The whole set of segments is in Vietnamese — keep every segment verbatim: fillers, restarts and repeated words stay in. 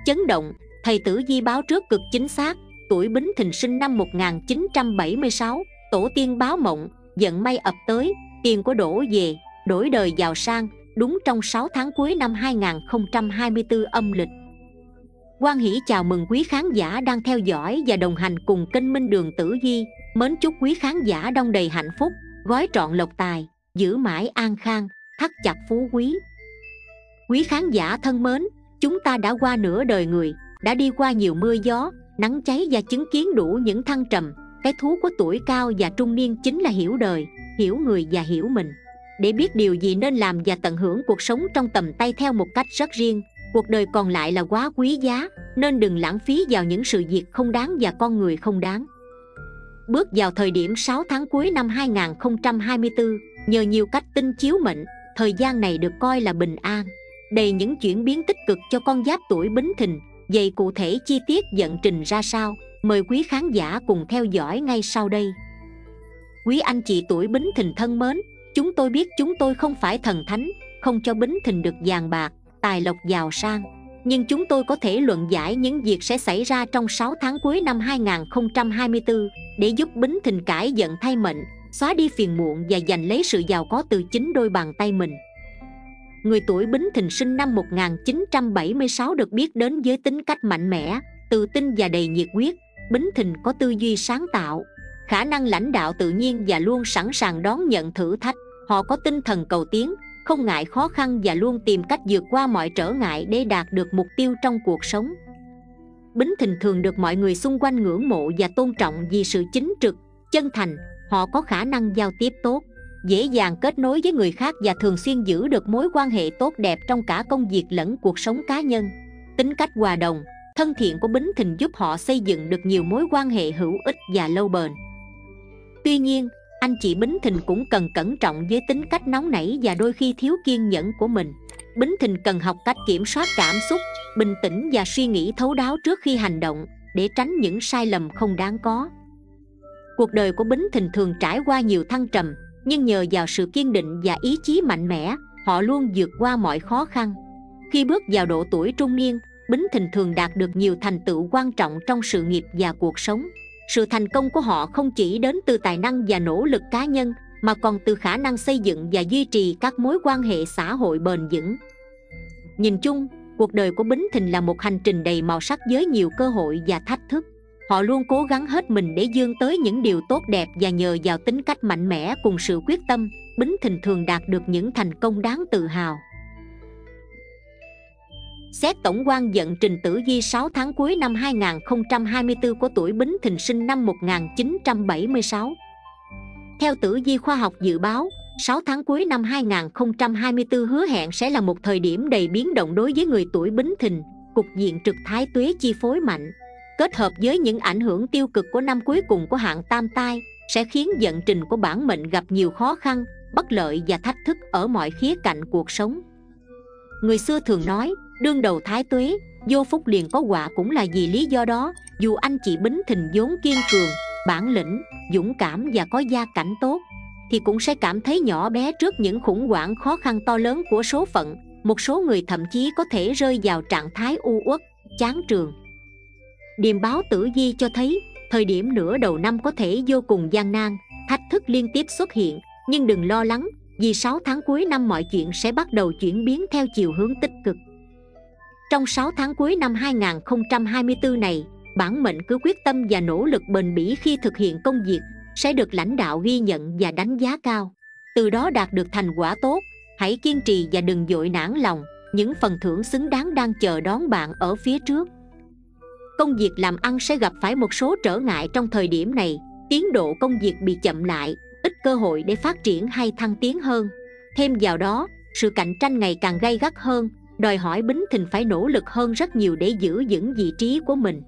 chấn động. Thầy Tử Vi báo trước cực chính xác. Tuổi Bính Thìn sinh năm một nghìn chín trăm bảy mươi sáu. Tổ tiên báo mộng, vận may ập tới, tiền của đổ về, đổi đời giàu sang. Đúng trong sáu tháng cuối năm hai nghìn không trăm hai mươi tư âm lịch. Hoan hỷ chào mừng quý khán giả đang theo dõi và đồng hành cùng kênh Minh Đường Tử Vi. Mến chúc quý khán giả đong đầy hạnh phúc, gói trọn lộc tài, giữ mãi an khang, thắt chặt phú quý. Quý khán giả thân mến, chúng ta đã qua nửa đời người, đã đi qua nhiều mưa gió, nắng cháy và chứng kiến đủ những thăng trầm. Cái thú của tuổi cao và trung niên chính là hiểu đời, hiểu người và hiểu mình, để biết điều gì nên làm và tận hưởng cuộc sống trong tầm tay theo một cách rất riêng. Cuộc đời còn lại là quá quý giá, nên đừng lãng phí vào những sự việc không đáng và con người không đáng. Bước vào thời điểm sáu tháng cuối năm hai nghìn không trăm hai mươi tư, nhờ nhiều cách tinh chiếu mệnh, thời gian này được coi là bình an, đầy những chuyển biến tích cực cho con giáp tuổi Bính Thìn. Vậy cụ thể chi tiết vận trình ra sao? Mời quý khán giả cùng theo dõi ngay sau đây. Quý anh chị tuổi Bính Thìn thân mến, chúng tôi biết chúng tôi không phải thần thánh, không cho Bính Thìn được vàng bạc, tài lộc giàu sang, nhưng chúng tôi có thể luận giải những việc sẽ xảy ra trong sáu tháng cuối năm hai nghìn không trăm hai mươi tư để giúp Bính Thìn cải vận thay mệnh, xóa đi phiền muộn và giành lấy sự giàu có từ chính đôi bàn tay mình. Người tuổi Bính Thìn sinh năm một nghìn chín trăm bảy mươi sáu được biết đến với tính cách mạnh mẽ, tự tin và đầy nhiệt huyết. Bính Thìn có tư duy sáng tạo, khả năng lãnh đạo tự nhiên và luôn sẵn sàng đón nhận thử thách. Họ có tinh thần cầu tiến, không ngại khó khăn và luôn tìm cách vượt qua mọi trở ngại để đạt được mục tiêu trong cuộc sống. Bính Thìn thường được mọi người xung quanh ngưỡng mộ và tôn trọng vì sự chính trực, chân thành. Họ có khả năng giao tiếp tốt, dễ dàng kết nối với người khác và thường xuyên giữ được mối quan hệ tốt đẹp trong cả công việc lẫn cuộc sống cá nhân. Tính cách hòa đồng, thân thiện của Bính Thìn giúp họ xây dựng được nhiều mối quan hệ hữu ích và lâu bền. Tuy nhiên, anh chị Bính Thìn cũng cần cẩn trọng với tính cách nóng nảy và đôi khi thiếu kiên nhẫn của mình. Bính Thìn cần học cách kiểm soát cảm xúc, bình tĩnh và suy nghĩ thấu đáo trước khi hành động, để tránh những sai lầm không đáng có. Cuộc đời của Bính Thìn thường trải qua nhiều thăng trầm, nhưng nhờ vào sự kiên định và ý chí mạnh mẽ, họ luôn vượt qua mọi khó khăn. Khi bước vào độ tuổi trung niên, Bính Thìn thường đạt được nhiều thành tựu quan trọng trong sự nghiệp và cuộc sống. Sự thành công của họ không chỉ đến từ tài năng và nỗ lực cá nhân, mà còn từ khả năng xây dựng và duy trì các mối quan hệ xã hội bền vững. Nhìn chung, cuộc đời của Bính Thìn là một hành trình đầy màu sắc với nhiều cơ hội và thách thức. Họ luôn cố gắng hết mình để vươn tới những điều tốt đẹp, và nhờ vào tính cách mạnh mẽ cùng sự quyết tâm, Bính Thìn thường đạt được những thành công đáng tự hào. Xét tổng quan vận trình tử vi sáu tháng cuối năm hai nghìn không trăm hai mươi tư của tuổi Bính Thìn sinh năm một nghìn chín trăm bảy mươi sáu. Theo tử vi khoa học dự báo, sáu tháng cuối năm hai nghìn không trăm hai mươi tư hứa hẹn sẽ là một thời điểm đầy biến động đối với người tuổi Bính Thìn. Cục diện trực thái tuế chi phối mạnh, kết hợp với những ảnh hưởng tiêu cực của năm cuối cùng của hạn tam tai, sẽ khiến vận trình của bản mệnh gặp nhiều khó khăn, bất lợi và thách thức ở mọi khía cạnh cuộc sống. Người xưa thường nói, đương đầu thái tuế, vô phúc liền có họa, cũng là vì lý do đó. Dù anh chị Bính Thìn vốn kiên cường, bản lĩnh, dũng cảm và có gia cảnh tốt, thì cũng sẽ cảm thấy nhỏ bé trước những khủng hoảng khó khăn to lớn của số phận. Một số người thậm chí có thể rơi vào trạng thái u uất, chán trường. Điềm báo tử vi cho thấy, thời điểm nửa đầu năm có thể vô cùng gian nan, thách thức liên tiếp xuất hiện. Nhưng đừng lo lắng, vì sáu tháng cuối năm mọi chuyện sẽ bắt đầu chuyển biến theo chiều hướng tích cực. Trong sáu tháng cuối năm hai nghìn không trăm hai mươi tư này, bản mệnh cứ quyết tâm và nỗ lực bền bỉ khi thực hiện công việc, sẽ được lãnh đạo ghi nhận và đánh giá cao, từ đó đạt được thành quả tốt. Hãy kiên trì và đừng vội nản lòng, những phần thưởng xứng đáng đang chờ đón bạn ở phía trước. Công việc làm ăn sẽ gặp phải một số trở ngại trong thời điểm này, tiến độ công việc bị chậm lại, ít cơ hội để phát triển hay thăng tiến hơn. Thêm vào đó, sự cạnh tranh ngày càng gay gắt hơn, đòi hỏi Bính Thìn phải nỗ lực hơn rất nhiều để giữ vững vị trí của mình.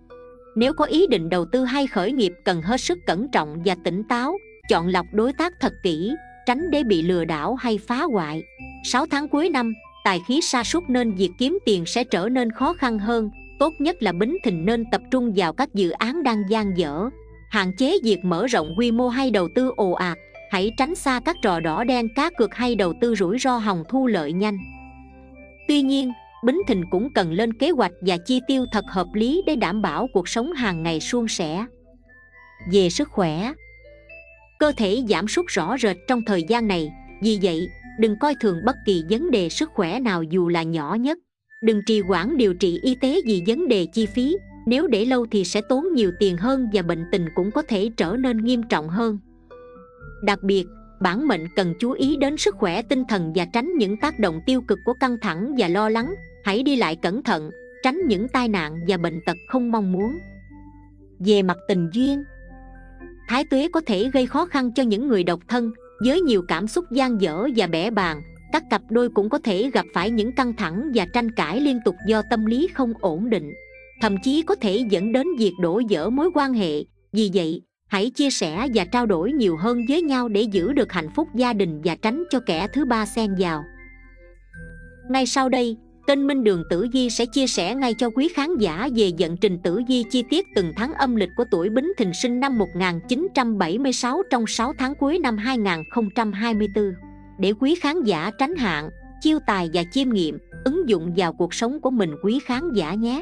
Nếu có ý định đầu tư hay khởi nghiệp, cần hết sức cẩn trọng và tỉnh táo, chọn lọc đối tác thật kỹ, tránh để bị lừa đảo hay phá hoại. sáu tháng cuối năm, tài khí sa sút nên việc kiếm tiền sẽ trở nên khó khăn hơn. Tốt nhất là Bính Thìn nên tập trung vào các dự án đang dang dở, hạn chế việc mở rộng quy mô hay đầu tư ồ ạt. Hãy tránh xa các trò đỏ đen cá cược hay đầu tư rủi ro hòng thu lợi nhanh. Tuy nhiên, Bính Thìn cũng cần lên kế hoạch và chi tiêu thật hợp lý để đảm bảo cuộc sống hàng ngày suôn sẻ. Về sức khỏe, cơ thể giảm sút rõ rệt trong thời gian này, vì vậy đừng coi thường bất kỳ vấn đề sức khỏe nào dù là nhỏ nhất. Đừng trì hoãn điều trị y tế vì vấn đề chi phí, nếu để lâu thì sẽ tốn nhiều tiền hơn và bệnh tình cũng có thể trở nên nghiêm trọng hơn. Đặc biệt, bản mệnh cần chú ý đến sức khỏe tinh thần và tránh những tác động tiêu cực của căng thẳng và lo lắng. Hãy đi lại cẩn thận, tránh những tai nạn và bệnh tật không mong muốn. Về mặt tình duyên, Thái tuế có thể gây khó khăn cho những người độc thân. Với nhiều cảm xúc dang dở và bẽ bàng, các cặp đôi cũng có thể gặp phải những căng thẳng và tranh cãi liên tục do tâm lý không ổn định, thậm chí có thể dẫn đến việc đổ vỡ mối quan hệ. Vì vậy, hãy chia sẻ và trao đổi nhiều hơn với nhau để giữ được hạnh phúc gia đình và tránh cho kẻ thứ ba xen vào. Ngay sau đây, kênh Minh Đường Tử Vi sẽ chia sẻ ngay cho quý khán giả về vận trình tử vi chi tiết từng tháng âm lịch của tuổi Bính Thìn sinh năm một nghìn chín trăm bảy mươi sáu trong sáu tháng cuối năm hai nghìn không trăm hai mươi tư, để quý khán giả tránh hạn, chiêu tài và chiêm nghiệm, ứng dụng vào cuộc sống của mình quý khán giả nhé.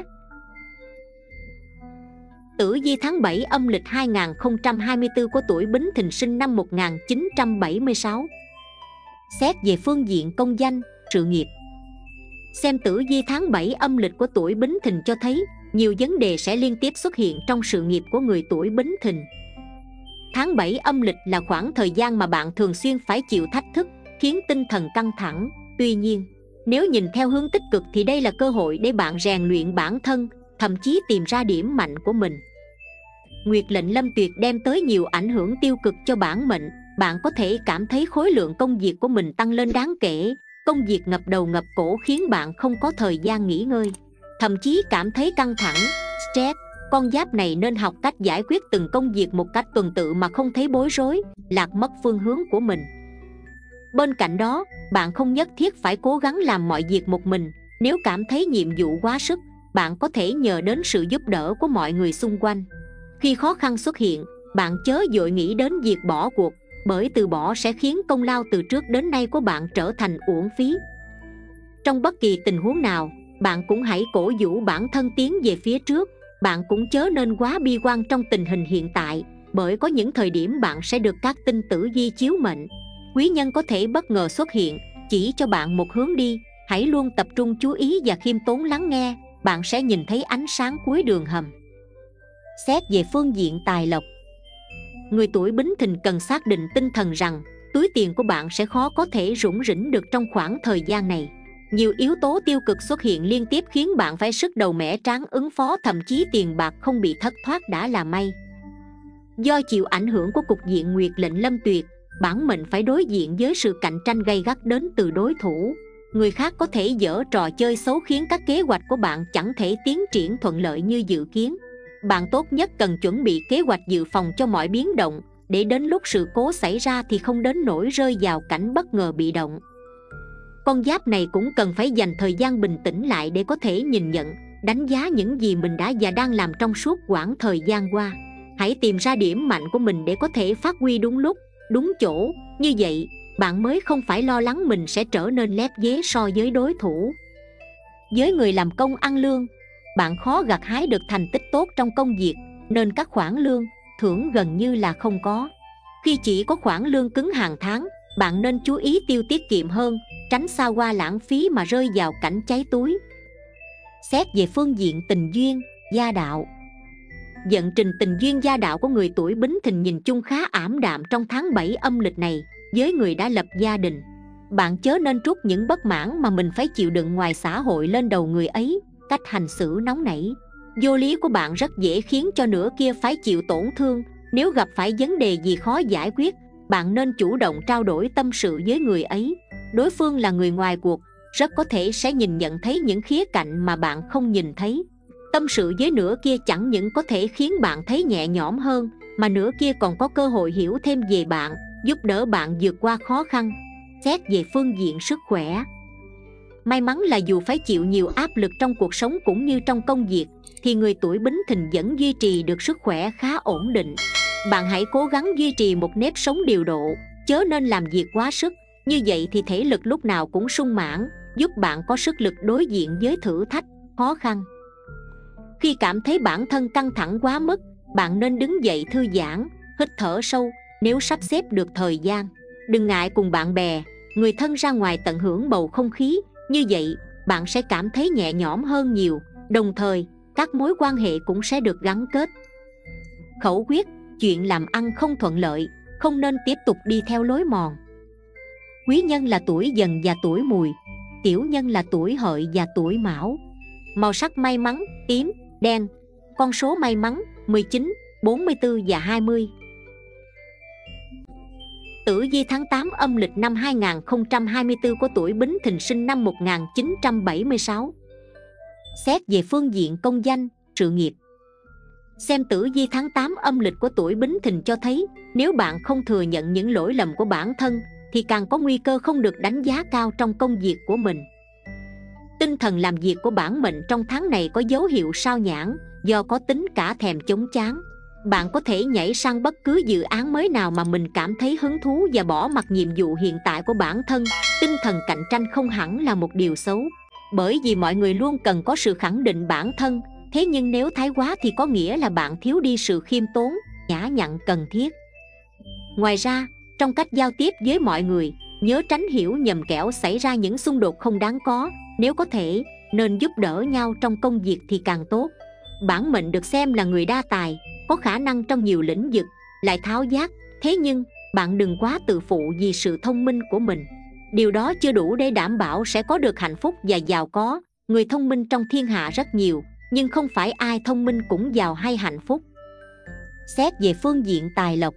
Tử vi tháng bảy âm lịch hai nghìn không trăm hai mươi tư của tuổi Bính Thìn sinh năm một nghìn chín trăm bảy mươi sáu. Xét về phương diện công danh, sự nghiệp. Xem tử vi tháng bảy âm lịch của tuổi Bính Thìn cho thấy nhiều vấn đề sẽ liên tiếp xuất hiện trong sự nghiệp của người tuổi Bính Thìn. Tháng bảy âm lịch là khoảng thời gian mà bạn thường xuyên phải chịu thách thức, khiến tinh thần căng thẳng. Tuy nhiên, nếu nhìn theo hướng tích cực thì đây là cơ hội để bạn rèn luyện bản thân, thậm chí tìm ra điểm mạnh của mình. Nguyệt lệnh lâm tuyệt đem tới nhiều ảnh hưởng tiêu cực cho bản mệnh. Bạn có thể cảm thấy khối lượng công việc của mình tăng lên đáng kể. Công việc ngập đầu ngập cổ khiến bạn không có thời gian nghỉ ngơi, thậm chí cảm thấy căng thẳng, stress. Con giáp này nên học cách giải quyết từng công việc một cách tuần tự mà không thấy bối rối, lạc mất phương hướng của mình. Bên cạnh đó, bạn không nhất thiết phải cố gắng làm mọi việc một mình. Nếu cảm thấy nhiệm vụ quá sức, bạn có thể nhờ đến sự giúp đỡ của mọi người xung quanh. Khi khó khăn xuất hiện, bạn chớ vội nghĩ đến việc bỏ cuộc, bởi từ bỏ sẽ khiến công lao từ trước đến nay của bạn trở thành uổng phí. Trong bất kỳ tình huống nào, bạn cũng hãy cổ vũ bản thân tiến về phía trước. Bạn cũng chớ nên quá bi quan trong tình hình hiện tại, bởi có những thời điểm bạn sẽ được các tinh tử vi chiếu mệnh. Quý nhân có thể bất ngờ xuất hiện, chỉ cho bạn một hướng đi. Hãy luôn tập trung chú ý và khiêm tốn lắng nghe, bạn sẽ nhìn thấy ánh sáng cuối đường hầm. Xét về phương diện tài lộc, người tuổi Bính Thìn cần xác định tinh thần rằng túi tiền của bạn sẽ khó có thể rủng rỉnh được trong khoảng thời gian này. Nhiều yếu tố tiêu cực xuất hiện liên tiếp khiến bạn phải sức đầu mẻ trán ứng phó, thậm chí tiền bạc không bị thất thoát đã là may. Do chịu ảnh hưởng của cục diện nguyệt lệnh lâm tuyệt, bản mệnh phải đối diện với sự cạnh tranh gay gắt đến từ đối thủ. Người khác có thể giở trò chơi xấu khiến các kế hoạch của bạn chẳng thể tiến triển thuận lợi như dự kiến. Bạn tốt nhất cần chuẩn bị kế hoạch dự phòng cho mọi biến động, để đến lúc sự cố xảy ra thì không đến nỗi rơi vào cảnh bất ngờ bị động. Con giáp này cũng cần phải dành thời gian bình tĩnh lại để có thể nhìn nhận, đánh giá những gì mình đã và đang làm trong suốt quãng thời gian qua. Hãy tìm ra điểm mạnh của mình để có thể phát huy đúng lúc, đúng chỗ. Như vậy, bạn mới không phải lo lắng mình sẽ trở nên lép vế so với đối thủ. Với người làm công ăn lương, bạn khó gặt hái được thành tích tốt trong công việc, nên các khoản lương, thưởng gần như là không có. Khi chỉ có khoản lương cứng hàng tháng, bạn nên chú ý tiêu tiết kiệm hơn, tránh xa hoa lãng phí mà rơi vào cảnh cháy túi. Xét về phương diện tình duyên, gia đạo, vận trình tình duyên gia đạo của người tuổi Bính Thìn nhìn chung khá ảm đạm trong tháng bảy âm lịch này. Với người đã lập gia đình, bạn chớ nên trút những bất mãn mà mình phải chịu đựng ngoài xã hội lên đầu người ấy. Cách hành xử nóng nảy, vô lý của bạn rất dễ khiến cho nửa kia phải chịu tổn thương. Nếu gặp phải vấn đề gì khó giải quyết, bạn nên chủ động trao đổi tâm sự với người ấy. Đối phương là người ngoài cuộc, rất có thể sẽ nhìn nhận thấy những khía cạnh mà bạn không nhìn thấy. Tâm sự với nửa kia chẳng những có thể khiến bạn thấy nhẹ nhõm hơn, mà nửa kia còn có cơ hội hiểu thêm về bạn, giúp đỡ bạn vượt qua khó khăn. Xét về phương diện sức khỏe, may mắn là dù phải chịu nhiều áp lực trong cuộc sống cũng như trong công việc, thì người tuổi Bính Thìn vẫn duy trì được sức khỏe khá ổn định. Bạn hãy cố gắng duy trì một nếp sống điều độ, chớ nên làm việc quá sức. Như vậy thì thể lực lúc nào cũng sung mãn, giúp bạn có sức lực đối diện với thử thách, khó khăn. Khi cảm thấy bản thân căng thẳng quá mức, bạn nên đứng dậy thư giãn, hít thở sâu nếu sắp xếp được thời gian. Đừng ngại cùng bạn bè, người thân ra ngoài tận hưởng bầu không khí, như vậy bạn sẽ cảm thấy nhẹ nhõm hơn nhiều, đồng thời các mối quan hệ cũng sẽ được gắn kết. Khẩu quyết: chuyện làm ăn không thuận lợi, không nên tiếp tục đi theo lối mòn. Quý nhân là tuổi Dần và tuổi Mùi, tiểu nhân là tuổi Hợi và tuổi Mão. Màu sắc may mắn: tím, đen. Con số may mắn: mười chín, bốn mươi tư và hai mươi. Tử vi tháng tám âm lịch năm hai nghìn không trăm hai mươi tư của tuổi Bính Thìn sinh năm một nghìn chín trăm bảy mươi sáu. Xét về phương diện công danh, sự nghiệp. Xem tử vi tháng tám âm lịch của tuổi Bính Thìn cho thấy, nếu bạn không thừa nhận những lỗi lầm của bản thân thì càng có nguy cơ không được đánh giá cao trong công việc của mình. Tinh thần làm việc của bản mệnh trong tháng này có dấu hiệu sao nhãng, do có tính cả thèm chóng chán. Bạn có thể nhảy sang bất cứ dự án mới nào mà mình cảm thấy hứng thú và bỏ mặc nhiệm vụ hiện tại của bản thân. Tinh thần cạnh tranh không hẳn là một điều xấu, bởi vì mọi người luôn cần có sự khẳng định bản thân. Thế nhưng nếu thái quá thì có nghĩa là bạn thiếu đi sự khiêm tốn, nhã nhặn cần thiết. Ngoài ra, trong cách giao tiếp với mọi người, nhớ tránh hiểu nhầm kẻo xảy ra những xung đột không đáng có. Nếu có thể, nên giúp đỡ nhau trong công việc thì càng tốt. Bản mệnh được xem là người đa tài, có khả năng trong nhiều lĩnh vực, lại tháo vát. Thế nhưng, bạn đừng quá tự phụ vì sự thông minh của mình. Điều đó chưa đủ để đảm bảo sẽ có được hạnh phúc và giàu có. Người thông minh trong thiên hạ rất nhiều, nhưng không phải ai thông minh cũng giàu hay hạnh phúc. Xét về phương diện tài lộc.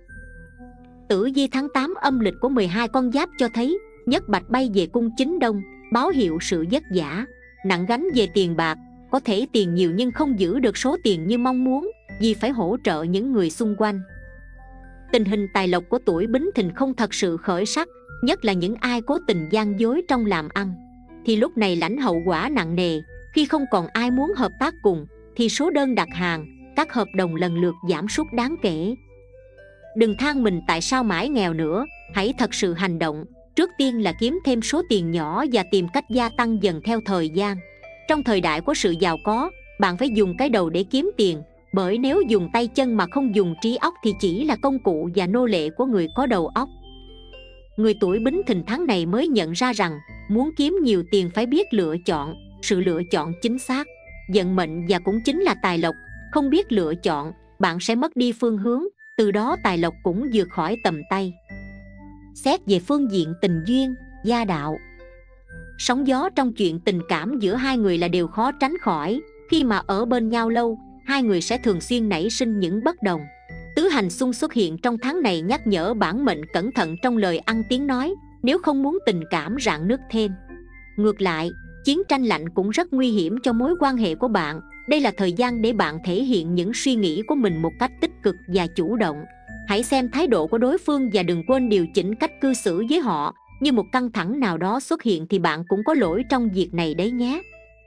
Tử vi tháng tám âm lịch của mười hai con giáp cho thấy, nhất bạch bay về cung chính đông, báo hiệu sự vất vả, nặng gánh về tiền bạc. Có thể tiền nhiều nhưng không giữ được số tiền như mong muốn, vì phải hỗ trợ những người xung quanh. Tình hình tài lộc của tuổi Bính Thìn không thật sự khởi sắc, nhất là những ai cố tình gian dối trong làm ăn, thì lúc này lãnh hậu quả nặng nề. Khi không còn ai muốn hợp tác cùng, thì số đơn đặt hàng, các hợp đồng lần lượt giảm sút đáng kể. Đừng than mình tại sao mãi nghèo nữa, hãy thật sự hành động. Trước tiên là kiếm thêm số tiền nhỏ và tìm cách gia tăng dần theo thời gian. Trong thời đại của sự giàu có, bạn phải dùng cái đầu để kiếm tiền, bởi nếu dùng tay chân mà không dùng trí óc thì chỉ là công cụ và nô lệ của người có đầu óc. Người tuổi Bính Thìn tháng này mới nhận ra rằng, muốn kiếm nhiều tiền phải biết lựa chọn. Sự lựa chọn chính xác, vận mệnh và cũng chính là tài lộc. Không biết lựa chọn, bạn sẽ mất đi phương hướng, từ đó tài lộc cũng vượt khỏi tầm tay. Xét về phương diện tình duyên, gia đạo. Sóng gió trong chuyện tình cảm giữa hai người là điều khó tránh khỏi. Khi mà ở bên nhau lâu, hai người sẽ thường xuyên nảy sinh những bất đồng. Tứ hành xung xuất hiện trong tháng này nhắc nhở bản mệnh cẩn thận trong lời ăn tiếng nói, nếu không muốn tình cảm rạn nứt thêm. Ngược lại, chiến tranh lạnh cũng rất nguy hiểm cho mối quan hệ của bạn. Đây là thời gian để bạn thể hiện những suy nghĩ của mình một cách tích cực và chủ động. Hãy xem thái độ của đối phương và đừng quên điều chỉnh cách cư xử với họ. Như một căng thẳng nào đó xuất hiện thì bạn cũng có lỗi trong việc này đấy nhé.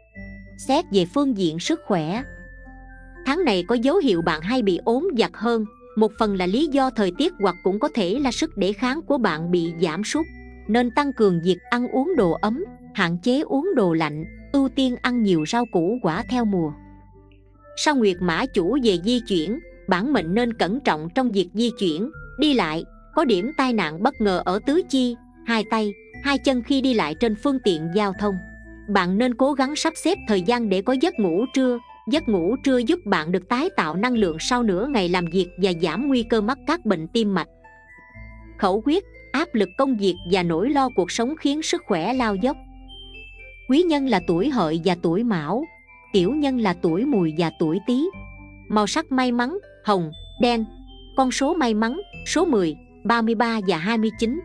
Xét về phương diện sức khỏe. Tháng này có dấu hiệu bạn hay bị ốm vặt hơn. Một phần là lý do thời tiết hoặc cũng có thể là sức đề kháng của bạn bị giảm sút. Nên tăng cường việc ăn uống đồ ấm, hạn chế uống đồ lạnh, ưu tiên ăn nhiều rau củ quả theo mùa. Sao Nguyệt Mã Chủ về di chuyển, bản mệnh nên cẩn trọng trong việc di chuyển, đi lại. Có điểm tai nạn bất ngờ ở tứ chi, hai tay, hai chân khi đi lại trên phương tiện giao thông. Bạn nên cố gắng sắp xếp thời gian để có giấc ngủ trưa. Giấc ngủ trưa giúp bạn được tái tạo năng lượng sau nửa ngày làm việc và giảm nguy cơ mắc các bệnh tim mạch. Khẩu quyết: áp lực công việc và nỗi lo cuộc sống khiến sức khỏe lao dốc. Quý nhân là tuổi Hợi và tuổi Mão, tiểu nhân là tuổi Mùi và tuổi Tý. Màu sắc may mắn: hồng, đen. Con số may mắn: số mười, ba mươi ba và hai mươi chín.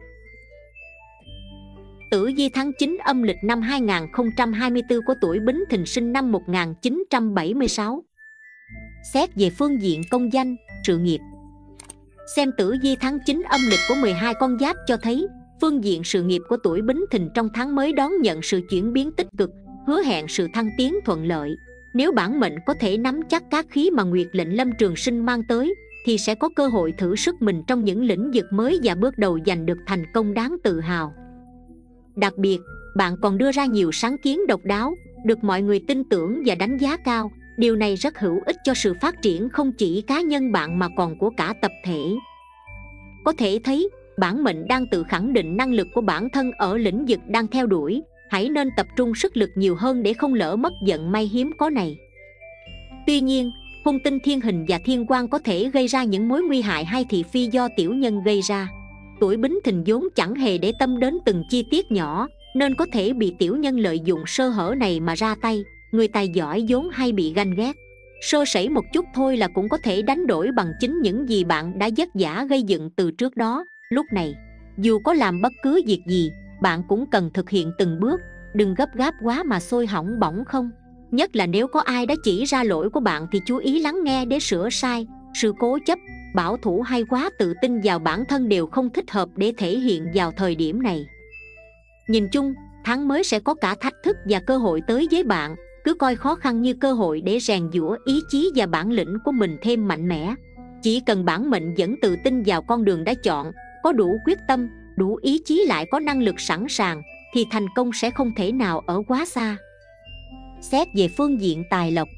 Tử vi tháng chín âm lịch năm hai nghìn không trăm hai mươi tư của tuổi Bính Thìn sinh năm một nghìn chín trăm bảy mươi sáu. Xét về phương diện công danh, sự nghiệp. Xem tử vi tháng chín âm lịch của mười hai con giáp cho thấy, phương diện sự nghiệp của tuổi Bính Thìn trong tháng mới đón nhận sự chuyển biến tích cực, hứa hẹn sự thăng tiến thuận lợi. Nếu bản mệnh có thể nắm chắc các khí mà Nguyệt lệnh Lâm Trường Sinh mang tới, thì sẽ có cơ hội thử sức mình trong những lĩnh vực mới và bước đầu giành được thành công đáng tự hào. Đặc biệt, Bạn còn đưa ra nhiều sáng kiến độc đáo, được mọi người tin tưởng và đánh giá cao. Điều này rất hữu ích cho sự phát triển không chỉ cá nhân bạn mà còn của cả tập thể. Có thể thấy, bản mệnh đang tự khẳng định năng lực của bản thân ở lĩnh vực đang theo đuổi. Hãy nên tập trung sức lực nhiều hơn để không lỡ mất vận may hiếm có này. Tuy nhiên, hung tinh thiên hình và thiên quan có thể gây ra những mối nguy hại hay thị phi do tiểu nhân gây ra. Tuổi Bính Thìn vốn chẳng hề để tâm đến từng chi tiết nhỏ, nên có thể bị tiểu nhân lợi dụng sơ hở này mà ra tay. Người tài giỏi vốn hay bị ganh ghét, sơ sẩy một chút thôi là cũng có thể đánh đổi bằng chính những gì bạn đã vất vả gây dựng từ trước đó. Lúc này, dù có làm bất cứ việc gì, bạn cũng cần thực hiện từng bước, đừng gấp gáp quá mà sôi hỏng bỏng không. Nhất là nếu có ai đã chỉ ra lỗi của bạn thì chú ý lắng nghe để sửa sai. Sự cố chấp, bảo thủ hay quá tự tin vào bản thân đều không thích hợp để thể hiện vào thời điểm này. Nhìn chung, tháng mới sẽ có cả thách thức và cơ hội tới với bạn. Cứ coi khó khăn như cơ hội để rèn giũa ý chí và bản lĩnh của mình thêm mạnh mẽ. Chỉ cần bản mệnh vẫn tự tin vào con đường đã chọn, có đủ quyết tâm, đủ ý chí lại có năng lực sẵn sàng, thì thành công sẽ không thể nào ở quá xa. Xét về phương diện tài lộc.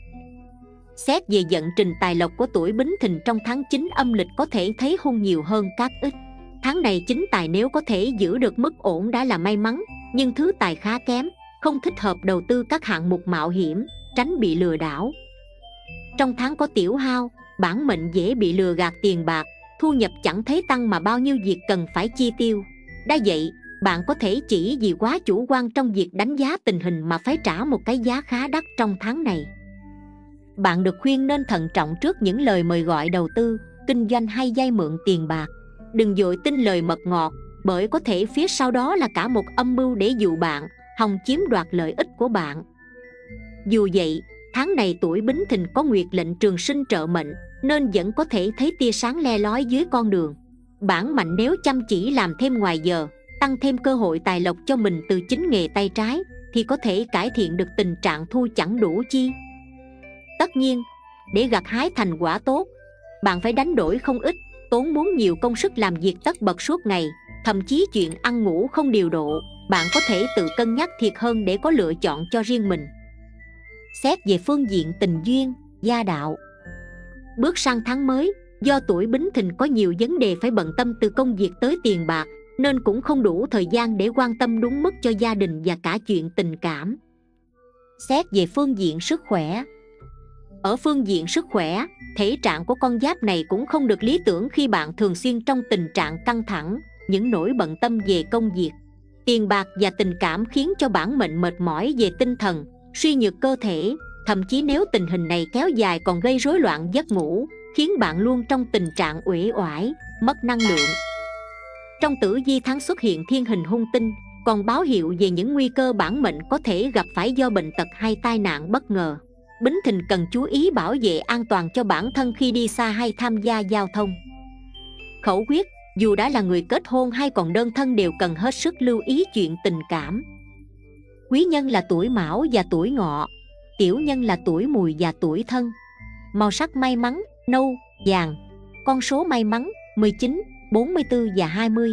Xét về vận trình tài lộc của tuổi Bính Thìn trong tháng chín âm lịch có thể thấy hung nhiều hơn các ít. Tháng này chính tài nếu có thể giữ được mức ổn đã là may mắn, nhưng thứ tài khá kém, không thích hợp đầu tư các hạng mục mạo hiểm, tránh bị lừa đảo. Trong tháng có tiểu hao, bản mệnh dễ bị lừa gạt tiền bạc, thu nhập chẳng thấy tăng mà bao nhiêu việc cần phải chi tiêu. Đã vậy, bạn có thể chỉ vì quá chủ quan trong việc đánh giá tình hình mà phải trả một cái giá khá đắt trong tháng này. Bạn được khuyên nên thận trọng trước những lời mời gọi đầu tư, kinh doanh hay vay mượn tiền bạc. Đừng vội tin lời mật ngọt, bởi có thể phía sau đó là cả một âm mưu để dụ bạn, hòng chiếm đoạt lợi ích của bạn. Dù vậy, tháng này tuổi Bính Thìn có nguyệt lệnh trường sinh trợ mệnh, nên vẫn có thể thấy tia sáng le lói dưới con đường. Bản mệnh nếu chăm chỉ làm thêm ngoài giờ, tăng thêm cơ hội tài lộc cho mình từ chính nghề tay trái, thì có thể cải thiện được tình trạng thu chẳng đủ chi. Tất nhiên, để gặt hái thành quả tốt, bạn phải đánh đổi không ít, tốn muốn nhiều công sức làm việc tất bật suốt ngày, thậm chí chuyện ăn ngủ không điều độ. Bạn có thể tự cân nhắc thiệt hơn để có lựa chọn cho riêng mình. Xét về phương diện tình duyên, gia đạo. Bước sang tháng mới, do tuổi Bính Thìn có nhiều vấn đề phải bận tâm từ công việc tới tiền bạc, nên cũng không đủ thời gian để quan tâm đúng mức cho gia đình và cả chuyện tình cảm. Xét về phương diện sức khỏe. Ở phương diện sức khỏe, thể trạng của con giáp này cũng không được lý tưởng khi bạn thường xuyên trong tình trạng căng thẳng, những nỗi bận tâm về công việc, tiền bạc và tình cảm khiến cho bản mệnh mệt mỏi về tinh thần, suy nhược cơ thể. Thậm chí nếu tình hình này kéo dài còn gây rối loạn giấc ngủ, khiến bạn luôn trong tình trạng uể oải, mất năng lượng. Trong tử vi tháng xuất hiện thiên hình hung tinh, còn báo hiệu về những nguy cơ bản mệnh có thể gặp phải do bệnh tật hay tai nạn bất ngờ. Bính Thìn cần chú ý bảo vệ an toàn cho bản thân khi đi xa hay tham gia giao thông. Khẩu quyết, dù đã là người kết hôn hay còn đơn thân đều cần hết sức lưu ý chuyện tình cảm. Quý nhân là tuổi Mão và tuổi Ngọ, tiểu nhân là tuổi Mùi và tuổi Thân. Màu sắc may mắn, nâu, vàng. Con số may mắn, mười chín, bốn mươi tư và hai mươi.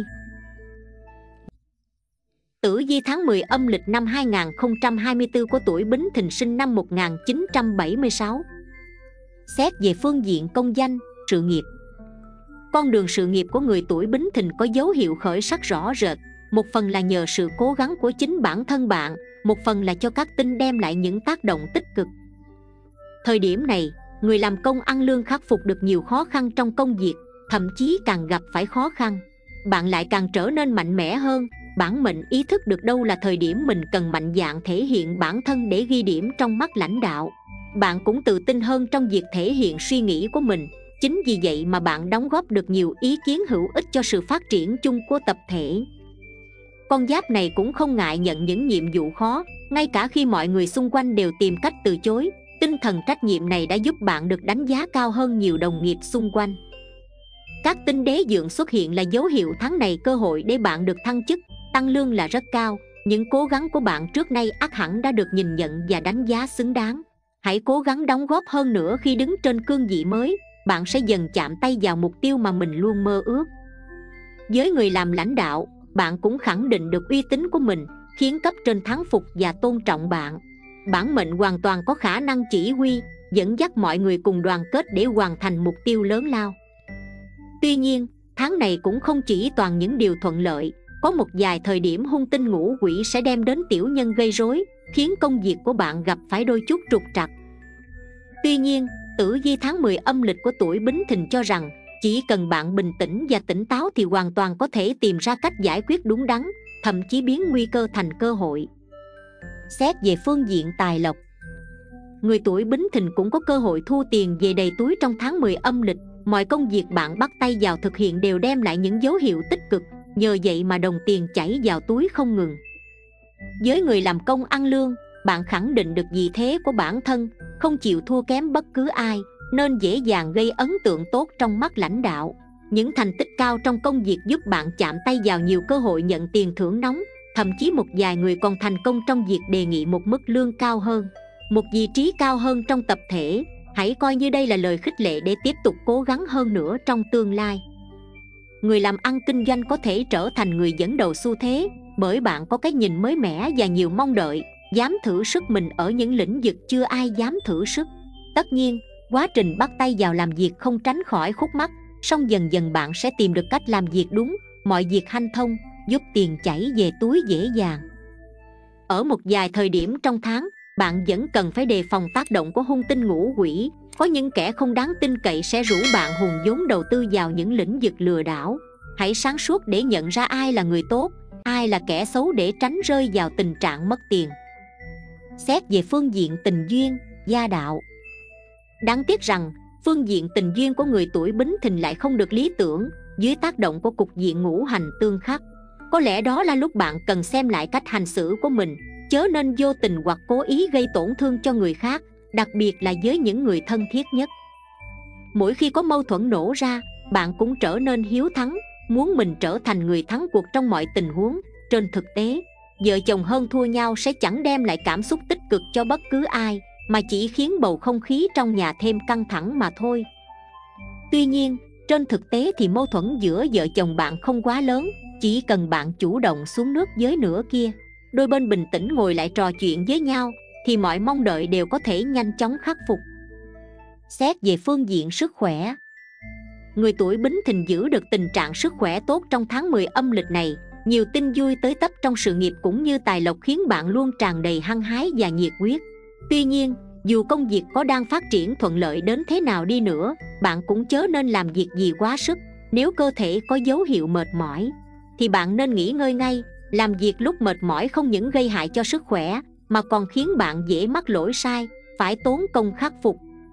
Tử vi tháng mười âm lịch năm hai nghìn không trăm hai mươi tư của tuổi Bính Thìn sinh năm một nghìn chín trăm bảy mươi sáu. Xét về phương diện công danh, sự nghiệp. Con đường sự nghiệp của người tuổi Bính Thìn có dấu hiệu khởi sắc rõ rệt, một phần là nhờ sự cố gắng của chính bản thân bạn, một phần là cho các tinh đem lại những tác động tích cực. Thời điểm này, người làm công ăn lương khắc phục được nhiều khó khăn trong công việc, thậm chí càng gặp phải khó khăn, bạn lại càng trở nên mạnh mẽ hơn. Bản mệnh ý thức được đâu là thời điểm mình cần mạnh dạn thể hiện bản thân để ghi điểm trong mắt lãnh đạo. Bạn cũng tự tin hơn trong việc thể hiện suy nghĩ của mình. Chính vì vậy mà bạn đóng góp được nhiều ý kiến hữu ích cho sự phát triển chung của tập thể. Con giáp này cũng không ngại nhận những nhiệm vụ khó, ngay cả khi mọi người xung quanh đều tìm cách từ chối. Tinh thần trách nhiệm này đã giúp bạn được đánh giá cao hơn nhiều đồng nghiệp xung quanh. Các tinh đế dượng xuất hiện là dấu hiệu tháng này cơ hội để bạn được thăng chức, tăng lương là rất cao. Những cố gắng của bạn trước nay ắt hẳn đã được nhìn nhận và đánh giá xứng đáng. Hãy cố gắng đóng góp hơn nữa khi đứng trên cương vị mới, bạn sẽ dần chạm tay vào mục tiêu mà mình luôn mơ ước. Với người làm lãnh đạo, bạn cũng khẳng định được uy tín của mình, khiến cấp trên thán phục và tôn trọng bạn. Bản mệnh hoàn toàn có khả năng chỉ huy, dẫn dắt mọi người cùng đoàn kết để hoàn thành mục tiêu lớn lao. Tuy nhiên, tháng này cũng không chỉ toàn những điều thuận lợi, có một vài thời điểm hung tinh ngũ quỷ sẽ đem đến tiểu nhân gây rối, khiến công việc của bạn gặp phải đôi chút trục trặc. Tuy nhiên, tử vi tháng mười âm lịch của tuổi Bính Thìn cho rằng chỉ cần bạn bình tĩnh và tỉnh táo thì hoàn toàn có thể tìm ra cách giải quyết đúng đắn, thậm chí biến nguy cơ thành cơ hội. Xét về phương diện tài lộc, người tuổi Bính Thìn cũng có cơ hội thu tiền về đầy túi trong tháng mười âm lịch. Mọi công việc bạn bắt tay vào thực hiện đều đem lại những dấu hiệu tích cực, nhờ vậy mà đồng tiền chảy vào túi không ngừng. Với người làm công ăn lương, bạn khẳng định được vị thế của bản thân, không chịu thua kém bất cứ ai, nên dễ dàng gây ấn tượng tốt trong mắt lãnh đạo. Những thành tích cao trong công việc giúp bạn chạm tay vào nhiều cơ hội nhận tiền thưởng nóng, thậm chí một vài người còn thành công trong việc đề nghị một mức lương cao hơn, một vị trí cao hơn trong tập thể. Hãy coi như đây là lời khích lệ để tiếp tục cố gắng hơn nữa trong tương lai. Người làm ăn kinh doanh có thể trở thành người dẫn đầu xu thế, bởi bạn có cái nhìn mới mẻ và nhiều mong đợi, dám thử sức mình ở những lĩnh vực chưa ai dám thử sức. Tất nhiên, quá trình bắt tay vào làm việc không tránh khỏi khúc mắc, song dần dần bạn sẽ tìm được cách làm việc đúng, mọi việc hanh thông, giúp tiền chảy về túi dễ dàng. Ở một vài thời điểm trong tháng, bạn vẫn cần phải đề phòng tác động của hung tinh ngũ quỷ. Có những kẻ không đáng tin cậy sẽ rủ bạn hùng vốn đầu tư vào những lĩnh vực lừa đảo. Hãy sáng suốt để nhận ra ai là người tốt, ai là kẻ xấu để tránh rơi vào tình trạng mất tiền. Xét về phương diện tình duyên, gia đạo, đáng tiếc rằng phương diện tình duyên của người tuổi Bính Thìn lại không được lý tưởng dưới tác động của cục diện ngũ hành tương khắc. Có lẽ đó là lúc bạn cần xem lại cách hành xử của mình, chớ nên vô tình hoặc cố ý gây tổn thương cho người khác, đặc biệt là với những người thân thiết nhất. Mỗi khi có mâu thuẫn nổ ra, bạn cũng trở nên hiếu thắng, muốn mình trở thành người thắng cuộc trong mọi tình huống. Trên thực tế, vợ chồng hơn thua nhau sẽ chẳng đem lại cảm xúc tích cực cho bất cứ ai, mà chỉ khiến bầu không khí trong nhà thêm căng thẳng mà thôi. Tuy nhiên, trên thực tế thì mâu thuẫn giữa vợ chồng bạn không quá lớn, chỉ cần bạn chủ động xuống nước với nửa kia, đôi bên bình tĩnh ngồi lại trò chuyện với nhau, thì mọi mong đợi đều có thể nhanh chóng khắc phục. Xét về phương diện sức khỏe, người tuổi Bính Thìn giữ được tình trạng sức khỏe tốt trong tháng mười âm lịch này. Nhiều tin vui tới tấp trong sự nghiệp cũng như tài lộc khiến bạn luôn tràn đầy hăng hái và nhiệt huyết. Tuy nhiên, dù công việc có đang phát triển thuận lợi đến thế nào đi nữa, bạn cũng chớ nên làm việc gì quá sức. Nếu cơ thể có dấu hiệu mệt mỏi, thì bạn nên nghỉ ngơi ngay. Làm việc lúc mệt mỏi không những gây hại cho sức khỏe, mà còn khiến bạn dễ mắc lỗi sai, phải tốn công khắc phục.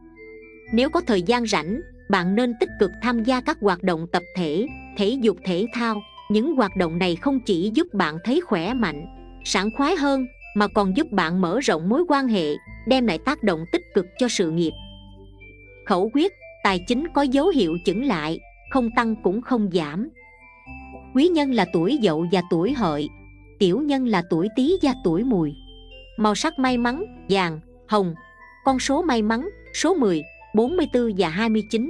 Nếu có thời gian rảnh, bạn nên tích cực tham gia các hoạt động tập thể, thể dục thể thao. Những hoạt động này không chỉ giúp bạn thấy khỏe mạnh, sảng khoái hơn, mà còn giúp bạn mở rộng mối quan hệ, đem lại tác động tích cực cho sự nghiệp. Khẩu quyết, tài chính có dấu hiệu chững lại, không tăng cũng không giảm. Quý nhân là tuổi Dậu và tuổi Hợi, tiểu nhân là tuổi Tý và tuổi Mùi. Màu sắc may mắn, vàng, hồng. Con số may mắn, số mười, bốn mươi tư và hai mươi chín.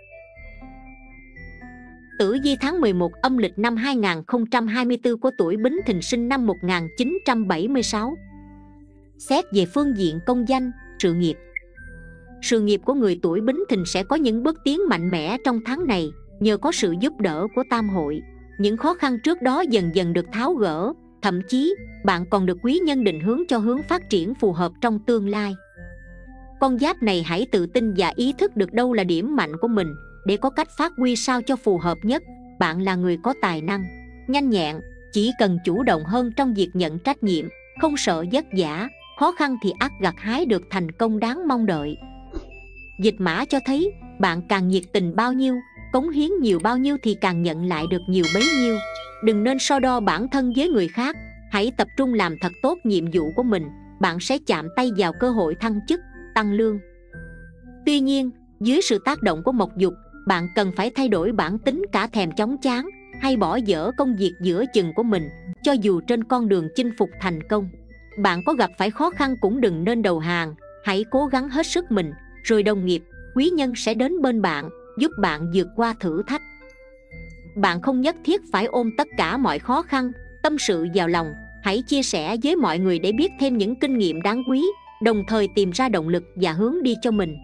Tử vi tháng mười một âm lịch năm hai nghìn không trăm hai mươi tư của tuổi Bính Thìn sinh năm một nghìn chín trăm bảy mươi sáu. Xét về phương diện công danh, sự nghiệp. Sự nghiệp của người tuổi Bính Thìn sẽ có những bước tiến mạnh mẽ trong tháng này, nhờ có sự giúp đỡ của tam hội. Những khó khăn trước đó dần dần được tháo gỡ, thậm chí bạn còn được quý nhân định hướng cho hướng phát triển phù hợp trong tương lai. Con giáp này hãy tự tin và ý thức được đâu là điểm mạnh của mình, để có cách phát huy sao cho phù hợp nhất. Bạn là người có tài năng, nhanh nhẹn, chỉ cần chủ động hơn trong việc nhận trách nhiệm, không sợ vất vả, khó khăn thì ắt gặt hái được thành công đáng mong đợi. Dịch mã cho thấy, bạn càng nhiệt tình bao nhiêu, cống hiến nhiều bao nhiêu thì càng nhận lại được nhiều bấy nhiêu. Đừng nên so đo bản thân với người khác, hãy tập trung làm thật tốt nhiệm vụ của mình, bạn sẽ chạm tay vào cơ hội thăng chức, tăng lương. Tuy nhiên, dưới sự tác động của mộc dục, bạn cần phải thay đổi bản tính cả thèm chóng chán, hay bỏ dở công việc giữa chừng của mình, cho dù trên con đường chinh phục thành công. Bạn có gặp phải khó khăn cũng đừng nên đầu hàng, hãy cố gắng hết sức mình, rồi đồng nghiệp, quý nhân sẽ đến bên bạn, giúp bạn vượt qua thử thách. Bạn không nhất thiết phải ôm tất cả mọi khó khăn, tâm sự vào lòng, Hãy chia sẻ với mọi người để biết thêm những kinh nghiệm đáng quý, đồng thời tìm ra động lực và hướng đi cho mình.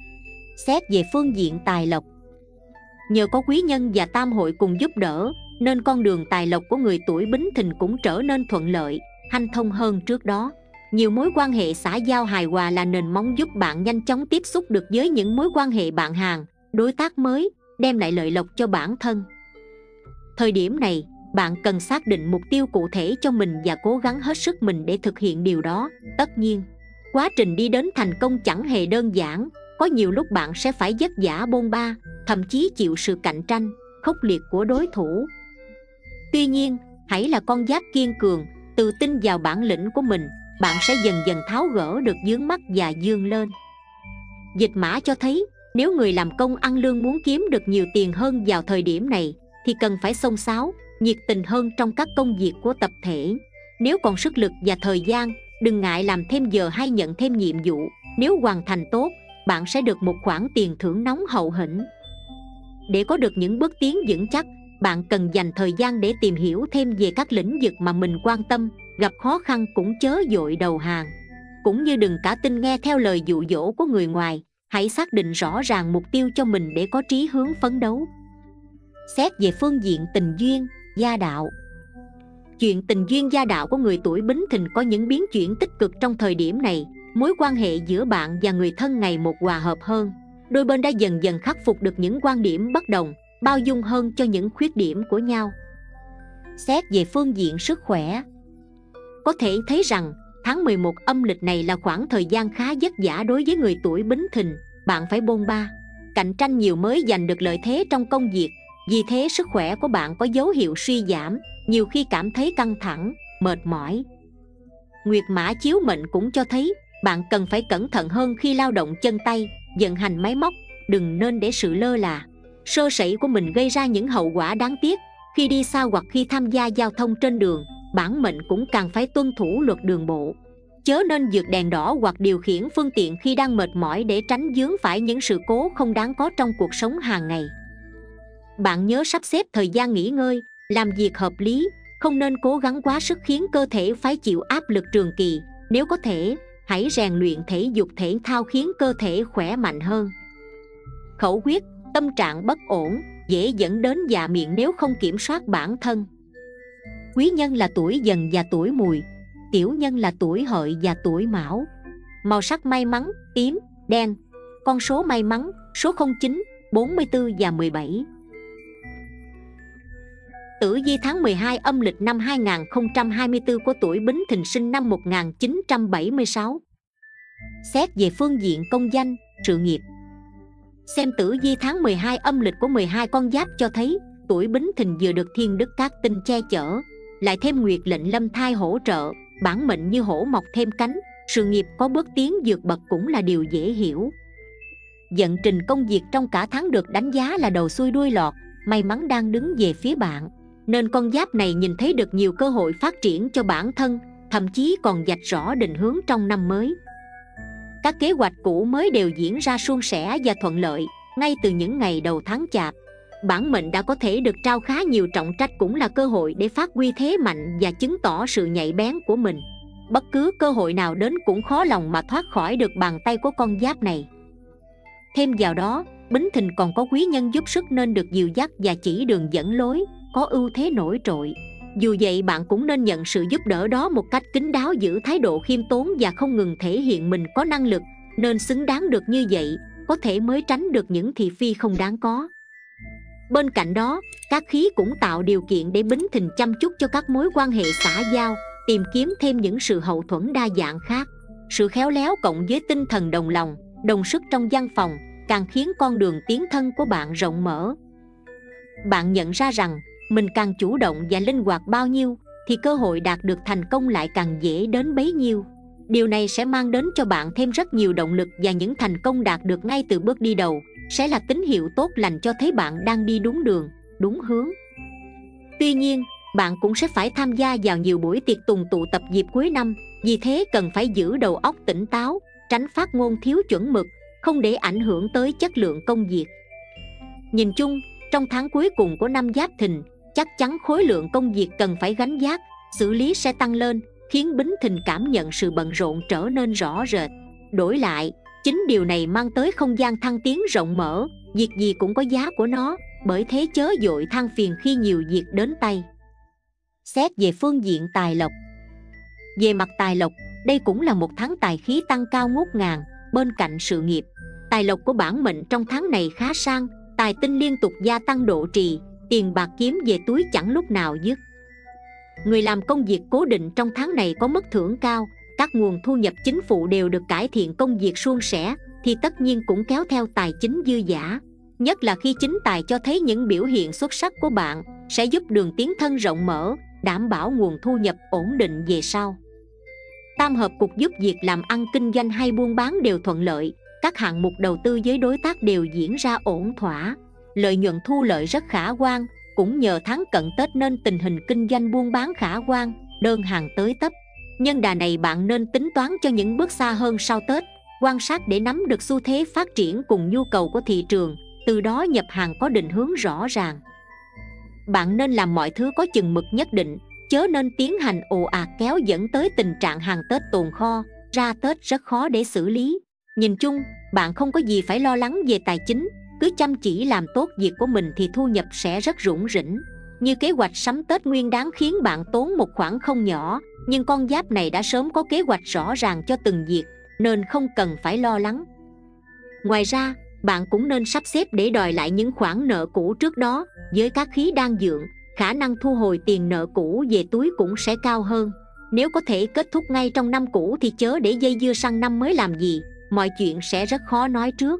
Xét về phương diện tài lộc, nhờ có quý nhân và tam hội cùng giúp đỡ, nên con đường tài lộc của người tuổi Bính Thìn cũng trở nên thuận lợi, hanh thông hơn trước đó. Nhiều mối quan hệ xã giao hài hòa là nền móng giúp bạn nhanh chóng tiếp xúc được với những mối quan hệ bạn hàng, đối tác mới, đem lại lợi lộc cho bản thân. Thời điểm này, bạn cần xác định mục tiêu cụ thể cho mình và cố gắng hết sức mình để thực hiện điều đó. Tất nhiên, quá trình đi đến thành công chẳng hề đơn giản, có nhiều lúc bạn sẽ phải vất vả bôn ba, thậm chí chịu sự cạnh tranh khốc liệt của đối thủ. Tuy nhiên, hãy là con giáp kiên cường, tự tin vào bản lĩnh của mình, bạn sẽ dần dần tháo gỡ được vướng mắc và vươn lên. Dịch mã cho thấy, nếu người làm công ăn lương muốn kiếm được nhiều tiền hơn vào thời điểm này, thì cần phải xông xáo, nhiệt tình hơn trong các công việc của tập thể. Nếu còn sức lực và thời gian, đừng ngại làm thêm giờ hay nhận thêm nhiệm vụ. Nếu hoàn thành tốt, bạn sẽ được một khoản tiền thưởng nóng hậu hĩnh. Để có được những bước tiến vững chắc, bạn cần dành thời gian để tìm hiểu thêm về các lĩnh vực mà mình quan tâm. Gặp khó khăn cũng chớ vội đầu hàng, cũng như đừng cả tin nghe theo lời dụ dỗ của người ngoài. Hãy xác định rõ ràng mục tiêu cho mình để có chí hướng phấn đấu. Xét về phương diện tình duyên, gia đạo, chuyện tình duyên gia đạo của người tuổi Bính Thìn có những biến chuyển tích cực trong thời điểm này. Mối quan hệ giữa bạn và người thân ngày một hòa hợp hơn. Đôi bên đã dần dần khắc phục được những quan điểm bất đồng, bao dung hơn cho những khuyết điểm của nhau. Xét về phương diện sức khỏe, có thể thấy rằng tháng mười một âm lịch này là khoảng thời gian khá vất vả đối với người tuổi Bính Thìn. Bạn phải bôn ba, cạnh tranh nhiều mới giành được lợi thế trong công việc. Vì thế sức khỏe của bạn có dấu hiệu suy giảm, nhiều khi cảm thấy căng thẳng, mệt mỏi. Nguyệt mã chiếu mệnh cũng cho thấy bạn cần phải cẩn thận hơn khi lao động chân tay, vận hành máy móc. Đừng nên để sự lơ là, sơ sẩy của mình gây ra những hậu quả đáng tiếc. Khi đi xa hoặc khi tham gia giao thông trên đường, bản mệnh cũng càng phải tuân thủ luật đường bộ. Chớ nên vượt đèn đỏ hoặc điều khiển phương tiện khi đang mệt mỏi để tránh vướng phải những sự cố không đáng có trong cuộc sống hàng ngày. Bạn nhớ sắp xếp thời gian nghỉ ngơi, làm việc hợp lý, không nên cố gắng quá sức khiến cơ thể phải chịu áp lực trường kỳ. Nếu có thể, hãy rèn luyện thể dục thể thao khiến cơ thể khỏe mạnh hơn. Khẩu huyết, tâm trạng bất ổn, dễ dẫn đến dạ miệng nếu không kiểm soát bản thân. Quý nhân là tuổi Dần và tuổi Mùi, tiểu nhân là tuổi Hợi và tuổi Mão. Màu sắc may mắn, tím, đen. Con số may mắn, số không chín, bốn mươi tư và mười bảy. Tử vi tháng mười hai âm lịch năm hai nghìn không trăm hai mươi tư của tuổi Bính Thìn sinh năm một nghìn chín trăm bảy mươi sáu. Xét về phương diện công danh, sự nghiệp. Xem tử vi tháng mười hai âm lịch của mười hai con giáp cho thấy tuổi Bính Thìn vừa được thiên đức các tinh che chở, lại thêm nguyệt lệnh lâm thai hỗ trợ, bản mệnh như hổ mọc thêm cánh. Sự nghiệp có bước tiến vượt bậc cũng là điều dễ hiểu. Vận trình công việc trong cả tháng được đánh giá là đầu xuôi đuôi lọt, may mắn đang đứng về phía bạn, nên con giáp này nhìn thấy được nhiều cơ hội phát triển cho bản thân, thậm chí còn vạch rõ định hướng trong năm mới. Các kế hoạch cũ mới đều diễn ra suôn sẻ và thuận lợi. Ngay từ những ngày đầu tháng Chạp, bản mệnh đã có thể được trao khá nhiều trọng trách, cũng là cơ hội để phát huy thế mạnh và chứng tỏ sự nhạy bén của mình. Bất cứ cơ hội nào đến cũng khó lòng mà thoát khỏi được bàn tay của con giáp này. Thêm vào đó, Bính Thìn còn có quý nhân giúp sức nên được dìu dắt và chỉ đường dẫn lối, có ưu thế nổi trội. Dù vậy, bạn cũng nên nhận sự giúp đỡ đó một cách kín đáo, giữ thái độ khiêm tốn và không ngừng thể hiện mình có năng lực, nên xứng đáng được như vậy, có thể mới tránh được những thị phi không đáng có. Bên cạnh đó, các khí cũng tạo điều kiện để Bính Thìn chăm chút cho các mối quan hệ xã giao, tìm kiếm thêm những sự hậu thuẫn đa dạng khác. Sự khéo léo cộng với tinh thần đồng lòng, đồng sức trong văn phòng càng khiến con đường tiến thân của bạn rộng mở. Bạn nhận ra rằng mình càng chủ động và linh hoạt bao nhiêu thì cơ hội đạt được thành công lại càng dễ đến bấy nhiêu. Điều này sẽ mang đến cho bạn thêm rất nhiều động lực, và những thành công đạt được ngay từ bước đi đầu sẽ là tín hiệu tốt lành cho thấy bạn đang đi đúng đường, đúng hướng. Tuy nhiên, bạn cũng sẽ phải tham gia vào nhiều buổi tiệc tùng tụ tập dịp cuối năm, vì thế cần phải giữ đầu óc tỉnh táo, tránh phát ngôn thiếu chuẩn mực, không để ảnh hưởng tới chất lượng công việc. Nhìn chung, trong tháng cuối cùng của năm Giáp Thìn, chắc chắn khối lượng công việc cần phải gánh vác xử lý sẽ tăng lên, khiến Bính Thìn cảm nhận sự bận rộn trở nên rõ rệt. Đổi lại, chính điều này mang tới không gian thăng tiến rộng mở, việc gì cũng có giá của nó, bởi thế chớ vội than phiền khi nhiều việc đến tay. Xét về phương diện tài lộc. Về mặt tài lộc, đây cũng là một tháng tài khí tăng cao ngút ngàn. Bên cạnh sự nghiệp, tài lộc của bản mệnh trong tháng này khá sang, tài tinh liên tục gia tăng độ trì, tiền bạc kiếm về túi chẳng lúc nào dứt. Người làm công việc cố định trong tháng này có mức thưởng cao, các nguồn thu nhập chính phụ đều được cải thiện, công việc suôn sẻ, thì tất nhiên cũng kéo theo tài chính dư dả. Nhất là khi chính tài cho thấy những biểu hiện xuất sắc của bạn, sẽ giúp đường tiến thân rộng mở, đảm bảo nguồn thu nhập ổn định về sau. Tam hợp cục giúp việc làm ăn kinh doanh hay buôn bán đều thuận lợi, các hạng mục đầu tư với đối tác đều diễn ra ổn thỏa, lợi nhuận thu lợi rất khả quan. Cũng nhờ tháng cận Tết nên tình hình kinh doanh buôn bán khả quan, đơn hàng tới tấp. Nhân đà này bạn nên tính toán cho những bước xa hơn sau Tết, quan sát để nắm được xu thế phát triển cùng nhu cầu của thị trường, từ đó nhập hàng có định hướng rõ ràng. Bạn nên làm mọi thứ có chừng mực nhất định, chớ nên tiến hành ồ ạt kéo dẫn tới tình trạng hàng Tết tồn kho, ra Tết rất khó để xử lý. Nhìn chung, bạn không có gì phải lo lắng về tài chính, cứ chăm chỉ làm tốt việc của mình thì thu nhập sẽ rất rủng rỉnh. Như kế hoạch sắm Tết Nguyên Đán khiến bạn tốn một khoản không nhỏ, nhưng con giáp này đã sớm có kế hoạch rõ ràng cho từng việc, nên không cần phải lo lắng. Ngoài ra, bạn cũng nên sắp xếp để đòi lại những khoản nợ cũ trước đó. Với các khí đang dượng, khả năng thu hồi tiền nợ cũ về túi cũng sẽ cao hơn. Nếu có thể kết thúc ngay trong năm cũ thì chớ để dây dưa sang năm mới làm gì, mọi chuyện sẽ rất khó nói trước.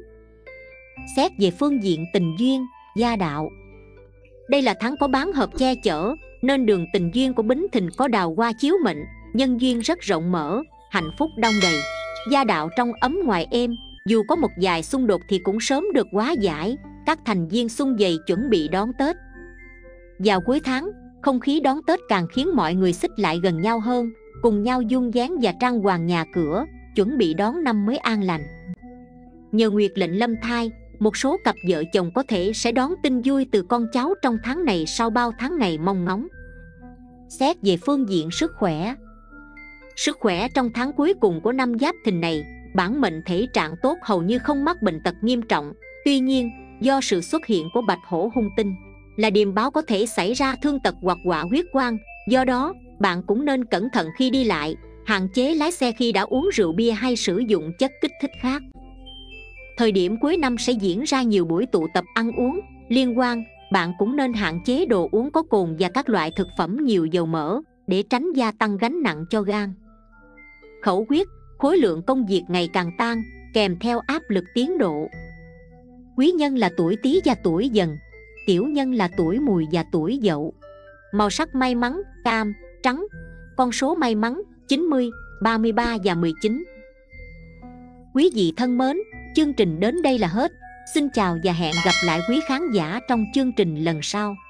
Xét về phương diện tình duyên, gia đạo. Đây là tháng có bán hợp che chở, nên đường tình duyên của Bính Thìn có đào hoa chiếu mệnh, nhân duyên rất rộng mở, hạnh phúc đong đầy. Gia đạo trong ấm ngoài êm, dù có một vài xung đột thì cũng sớm được hóa giải, các thành viên sum vầy chuẩn bị đón Tết. Vào cuối tháng, không khí đón Tết càng khiến mọi người xích lại gần nhau hơn, cùng nhau dung dáng và trang hoàng nhà cửa, chuẩn bị đón năm mới an lành. Nhờ nguyệt lệnh lâm thai, một số cặp vợ chồng có thể sẽ đón tin vui từ con cháu trong tháng này sau bao tháng ngày mong ngóng. Xét về phương diện sức khỏe. Sức khỏe trong tháng cuối cùng của năm Giáp Thìn này, bản mệnh thể trạng tốt, hầu như không mắc bệnh tật nghiêm trọng. Tuy nhiên, do sự xuất hiện của bạch hổ hung tinh là điềm báo có thể xảy ra thương tật hoặc họa huyết quang, do đó bạn cũng nên cẩn thận khi đi lại, hạn chế lái xe khi đã uống rượu bia hay sử dụng chất kích thích khác. Thời điểm cuối năm sẽ diễn ra nhiều buổi tụ tập ăn uống liên quan, bạn cũng nên hạn chế đồ uống có cồn và các loại thực phẩm nhiều dầu mỡ để tránh gia tăng gánh nặng cho gan. Khẩu quyết, khối lượng công việc ngày càng tăng, kèm theo áp lực tiến độ. Quý nhân là tuổi Tý và tuổi Dần, tiểu nhân là tuổi Mùi và tuổi Dậu. Màu sắc may mắn cam, trắng. Con số may mắn chín mươi, ba mươi ba và mười chín. Quý vị thân mến, chương trình đến đây là hết. Xin chào và hẹn gặp lại quý khán giả trong chương trình lần sau.